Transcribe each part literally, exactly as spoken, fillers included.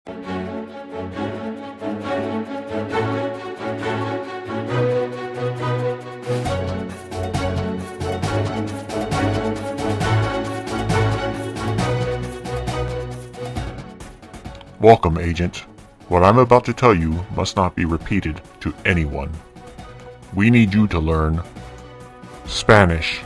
Welcome, Agent. What I'm about to tell you must not be repeated to anyone. We need you to learn Spanish.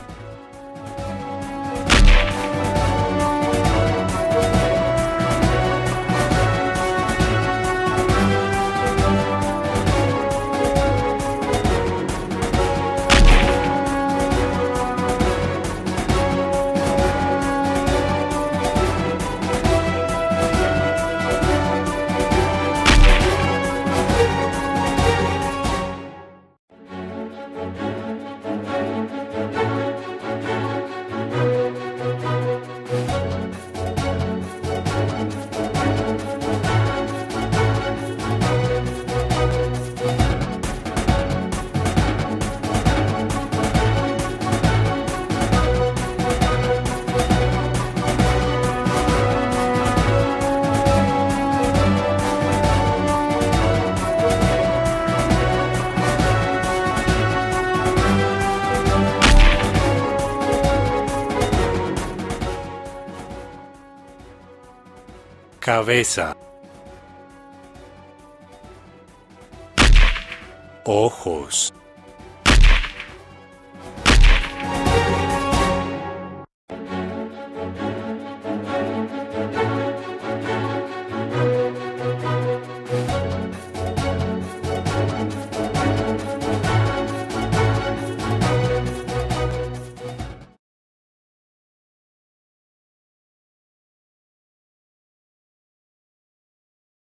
Cabeza, ojos,